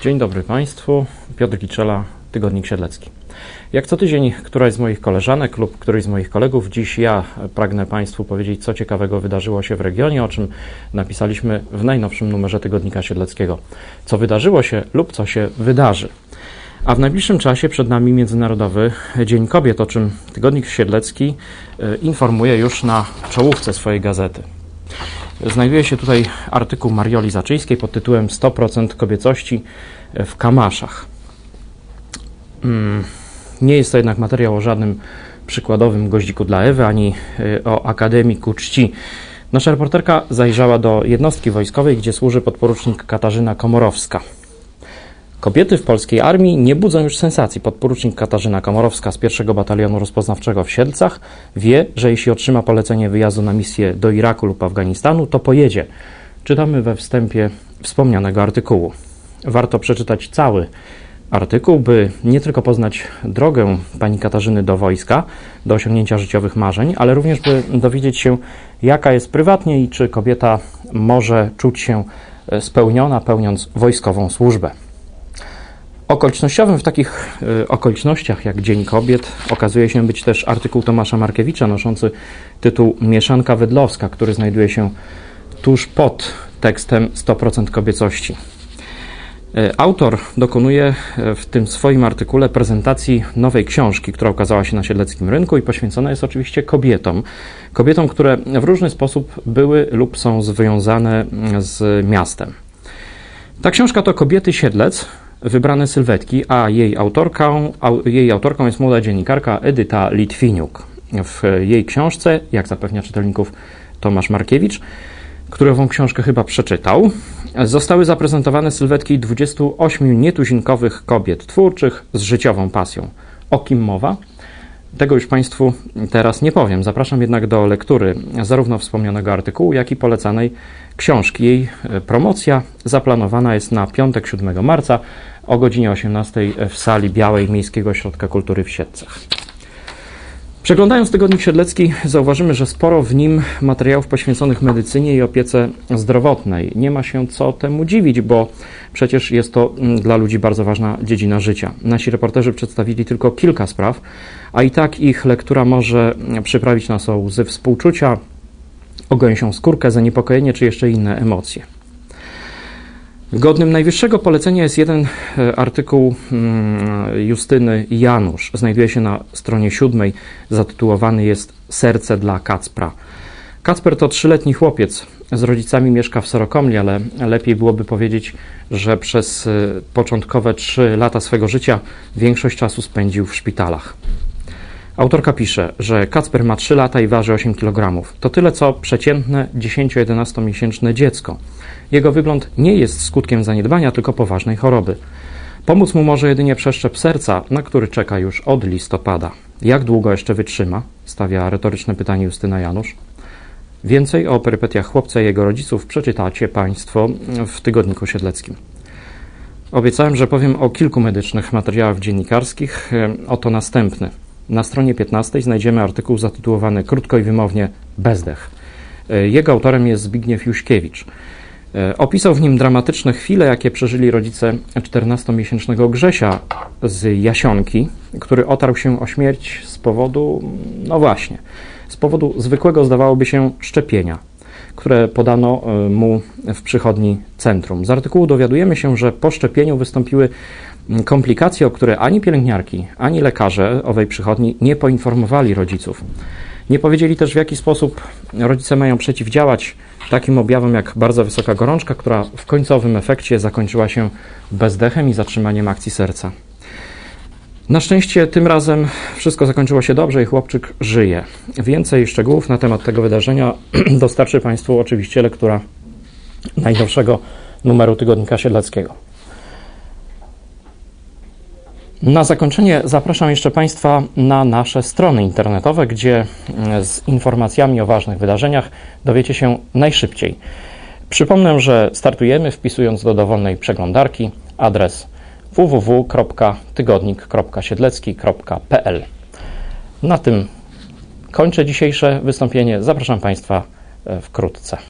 Dzień dobry Państwu, Piotr Giczela, Tygodnik Siedlecki. Jak co tydzień któraś z moich koleżanek lub któryś z moich kolegów, dziś ja pragnę Państwu powiedzieć, co ciekawego wydarzyło się w regionie, o czym napisaliśmy w najnowszym numerze Tygodnika Siedleckiego. Co wydarzyło się lub co się wydarzy. A w najbliższym czasie przed nami Międzynarodowy Dzień Kobiet, o czym Tygodnik Siedlecki informuje już na czołówce swojej gazety. Znajduje się tutaj artykuł Marioli Zaczyńskiej pod tytułem 100% kobiecości w Kamaszach. Nie jest to jednak materiał o żadnym przykładowym goździku dla Ewy, ani o akademiku czci. Nasza reporterka zajrzała do jednostki wojskowej, gdzie służy podporucznik Katarzyna Komorowska. Kobiety w polskiej armii nie budzą już sensacji. Podporucznik Katarzyna Komorowska z 1. Batalionu Rozpoznawczego w Siedlcach wie, że jeśli otrzyma polecenie wyjazdu na misję do Iraku lub Afganistanu, to pojedzie. Czytamy we wstępie wspomnianego artykułu. Warto przeczytać cały artykuł, by nie tylko poznać drogę pani Katarzyny do wojska, do osiągnięcia życiowych marzeń, ale również by dowiedzieć się, jaka jest prywatnie i czy kobieta może czuć się spełniona, pełniąc wojskową służbę. Okolicznościowym w takich okolicznościach jak Dzień Kobiet okazuje się być też artykuł Tomasza Markiewicza noszący tytuł Mieszanka Wedlowska, który znajduje się tuż pod tekstem 100% kobiecości. Autor dokonuje w tym swoim artykule prezentacji nowej książki, która ukazała się na siedleckim rynku i poświęcona jest oczywiście kobietom. Kobietom, które w różny sposób były lub są związane z miastem. Ta książka to Kobiety Siedlec, wybrane sylwetki, a jej autorką jest młoda dziennikarka Edyta Litwiniuk. W jej książce, jak zapewnia czytelników Tomasz Markiewicz, który ową książkę chyba przeczytał, zostały zaprezentowane sylwetki 28 nietuzinkowych kobiet twórczych z życiową pasją. O kim mowa? Tego już Państwu teraz nie powiem. Zapraszam jednak do lektury zarówno wspomnianego artykułu, jak i polecanej książki. Jej promocja zaplanowana jest na piątek 7 marca o godzinie 18 w sali białej Miejskiego Ośrodka Kultury w Siedlcach. Przeglądając Tygodnik Siedlecki zauważymy, że sporo w nim materiałów poświęconych medycynie i opiece zdrowotnej. Nie ma się co temu dziwić, bo przecież jest to dla ludzi bardzo ważna dziedzina życia. Nasi reporterzy przedstawili tylko kilka spraw, a i tak ich lektura może przyprawić nas o łzy współczucia, o gęsią skórkę, zaniepokojenie czy jeszcze inne emocje. Godnym najwyższego polecenia jest jeden artykuł Justyny Janusz. Znajduje się na stronie 7. Zatytułowany jest Serce dla Kacpra. Kacper to 3-letni chłopiec. Z rodzicami mieszka w Sorokomli, ale lepiej byłoby powiedzieć, że przez początkowe 3 lata swego życia większość czasu spędził w szpitalach. Autorka pisze, że Kacper ma 3 lata i waży 8 kg. To tyle, co przeciętne 10-11-miesięczne dziecko. Jego wygląd nie jest skutkiem zaniedbania, tylko poważnej choroby. Pomóc mu może jedynie przeszczep serca, na który czeka już od listopada. Jak długo jeszcze wytrzyma? Stawia retoryczne pytanie Justyna Janusz. Więcej o perypetiach chłopca i jego rodziców przeczytacie Państwo w Tygodniku Siedleckim. Obiecałem, że powiem o kilku medycznych materiałach dziennikarskich. Oto następny. Na stronie 15 znajdziemy artykuł zatytułowany krótko i wymownie Bezdech. Jego autorem jest Zbigniew Juśkiewicz. Opisał w nim dramatyczne chwile, jakie przeżyli rodzice 14-miesięcznego Grzesia z Jasionki, który otarł się o śmierć z powodu, z powodu zwykłego, zdawałoby się, szczepienia, które podano mu w przychodni centrum. Z artykułu dowiadujemy się, że po szczepieniu wystąpiły komplikacje, o które ani pielęgniarki, ani lekarze owej przychodni nie poinformowali rodziców. Nie powiedzieli też, w jaki sposób rodzice mają przeciwdziałać takim objawom jak bardzo wysoka gorączka, która w końcowym efekcie zakończyła się bezdechem i zatrzymaniem akcji serca. Na szczęście tym razem wszystko zakończyło się dobrze i chłopczyk żyje. Więcej szczegółów na temat tego wydarzenia dostarczy Państwu oczywiście lektura najnowszego numeru Tygodnika Siedleckiego. Na zakończenie zapraszam jeszcze Państwa na nasze strony internetowe, gdzie z informacjami o ważnych wydarzeniach dowiecie się najszybciej. Przypomnę, że startujemy wpisując do dowolnej przeglądarki adres www.tygodnik.siedlecki.pl. Na tym kończę dzisiejsze wystąpienie. Zapraszam Państwa wkrótce.